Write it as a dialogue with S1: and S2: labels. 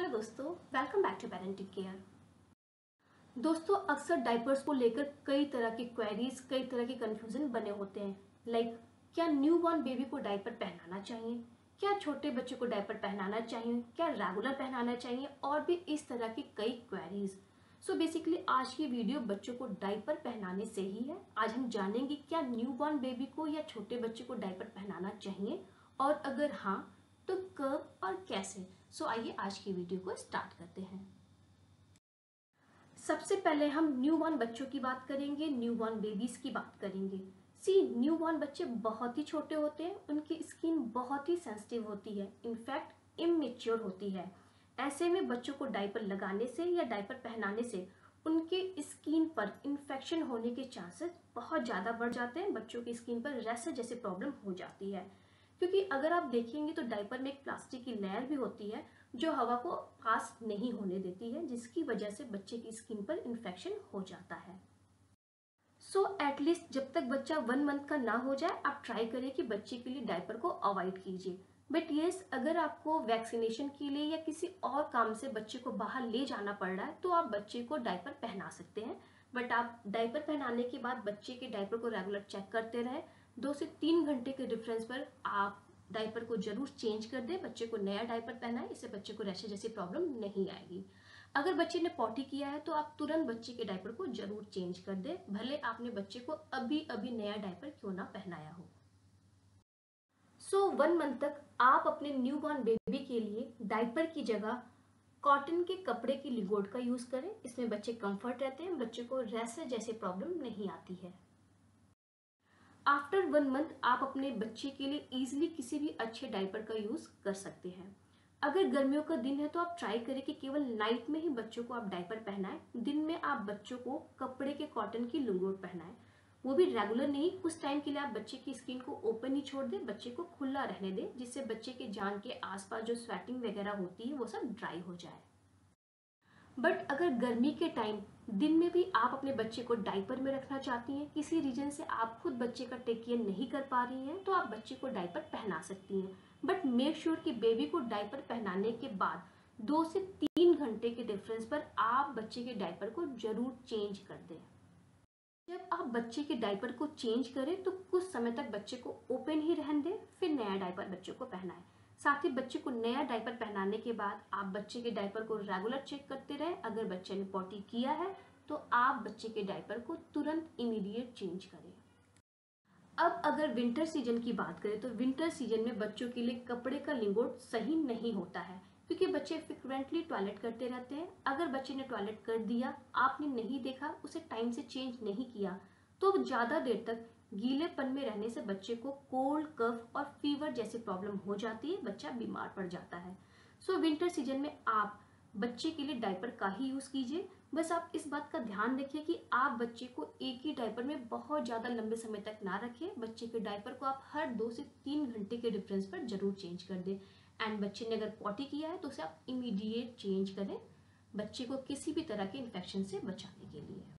S1: Hello दोस्तों, welcome back to parenting care. दोस्तों, अक्सर डायपर्स को लेकर कई तरह की क्वेरीज, कई तरह के कंफ्यूजन बने होते हैं। लाइक क्या न्यूबॉर्न बेबी को डायपर पहनाना चाहिए, क्या छोटे बच्चे को डायपर पहनाना चाहिए, क्या रेगुलर पहनाना चाहिए, और भी इस तरह की कई क्वेरीज। सो बेसिकली आज की वीडियो बच्चों को डायपर पहनाने से ही है। आज हम जानेंगे क्या न्यूबॉर्न बेबी को या छोटे बच्चे को डायपर पहनाना चाहिए, और अगर हाँ तो कब और कैसे। सो आइए आज की वीडियो को स्टार्ट करते हैं। सबसे पहले हम न्यूबॉर्न बच्चों की बात करेंगे, न्यूबॉर्न बेबीज की बात करेंगे। न्यूबॉर्न बच्चे बहुत ही छोटे होते हैं, उनकी स्किन बहुत ही सेंसिटिव होती है, इनफैक्ट इमेच्योर होती है। ऐसे में बच्चों को डायपर लगाने से या डायपर पहनाने से उनके स्किन पर इन्फेक्शन होने के चांसेस बहुत ज़्यादा बढ़ जाते हैं। बच्चों की स्किन पर रैशेज जैसी प्रॉब्लम हो जाती है, क्योंकि अगर आप देखेंगे तो डायपर में एक प्लास्टिक की लेयर भी होती है जो हवा को पास नहीं होने देती है, जिसकी वजह से बच्चे की स्किन पर इन्फेक्शन हो जाता है। सो एटलीस्ट जब तक बच्चा 1 मंथ का ना हो जाए आप ट्राई करें कि बच्चे के लिए डायपर को अवॉइड कीजिए। बट येस, अगर आपको वैक्सीनेशन के लिए या किसी और काम से बच्चे को बाहर ले जाना पड़ रहा है तो आप बच्चे को डायपर पहना सकते हैं। बट आप डायपर पहनाने के बाद बच्चे के डायपर को रेगुलर चेक करते रहें। 2 से 3 घंटे के डिफरेंस पर आप डायपर को जरूर चेंज कर दें, बच्चे को नया डायपर पहनाएं, इससे बच्चे को रैशेज जैसी प्रॉब्लम नहीं आएगी। अगर बच्चे ने पॉटी किया है तो आप तुरंत बच्चे के डायपर को जरूर चेंज कर दें, भले आपने बच्चे को अभी अभी नया डायपर क्यों ना पहनाया हो। 1 मंथ तक आप अपने न्यूबॉर्न बेबी के लिए डायपर की जगह कॉटन के कपड़े की लिगोड का यूज करें। इसमें बच्चे कंफर्ट रहते हैं, बच्चे को रैशेज जैसे प्रॉब्लम नहीं आती है। आफ्टर 1 मंथ आप अपने बच्चे के लिए इजीली किसी भी अच्छे डायपर का यूज कर सकते हैं। अगर गर्मियों का दिन है तो आप ट्राई करें कि केवल नाइट में ही बच्चों को आप डायपर पहनाएं। दिन में आप बच्चों को कपड़े के कॉटन की लुंगोट पहनाएं, वो भी रेगुलर नहीं। कुछ टाइम के लिए आप बच्चे की स्किन को ओपन ही छोड़ दें, बच्चे को खुला रहने दें, जिससे बच्चे के जान के आसपास जो स्वेटिंग वगैरह होती है वो सब ड्राई हो जाए। बट अगर गर्मी के टाइम दिन में भी आप अपने बच्चे को डायपर में रखना चाहती हैं, किसी रीजन से आप खुद बच्चे का टेक केयर नहीं कर पा रही हैं, तो आप बच्चे को डायपर पहना सकती हैं। बट मेक श्योर कि बेबी को डायपर पहनाने के बाद 2 से 3 घंटे के डिफरेंस पर आप बच्चे के डायपर को जरूर चेंज कर दें। जब आप बच्चे के डायपर को चेंज करें तो कुछ समय तक बच्चे को ओपन ही रहने दें, फिर नया डायपर बच्चे को पहनाएं। साथ ही बच्चे को नया डायपर पहनाने के बाद आप बच्चे के डायपर को रेगुलर चेक करते रहें। अगर बच्चे ने पॉटी किया है तो आप बच्चे के डायपर को तुरंत इमीडिएट चेंज करें। अब अगर विंटर सीजन की बात करें तो विंटर सीजन में बच्चों के लिए कपड़े का लिंगोट सही नहीं होता है, क्योंकि बच्चे फ्रिक्वेंटली टॉयलेट करते रहते हैं। अगर बच्चे ने टॉयलेट कर दिया, आपने नहीं देखा, उसे टाइम से चेंज नहीं किया, तो ज्यादा देर तक गीलेपन में रहने से बच्चे को कोल्ड, कफ और फीवर जैसी प्रॉब्लम हो जाती है, बच्चा बीमार पड़ जाता है। विंटर सीजन में आप बच्चे के लिए डायपर का ही यूज कीजिए। बस आप इस बात का ध्यान रखिए कि आप बच्चे को एक ही डायपर में बहुत ज्यादा लंबे समय तक ना रखें। बच्चे के डायपर को आप हर 2 से 3 घंटे के डिफरेंस पर जरूर चेंज कर दें। एंड बच्चे ने अगर पॉटी किया है तो उसे आप इमीडिएट चेंज करें, बच्चे को किसी भी तरह के इन्फेक्शन से बचाने के लिए।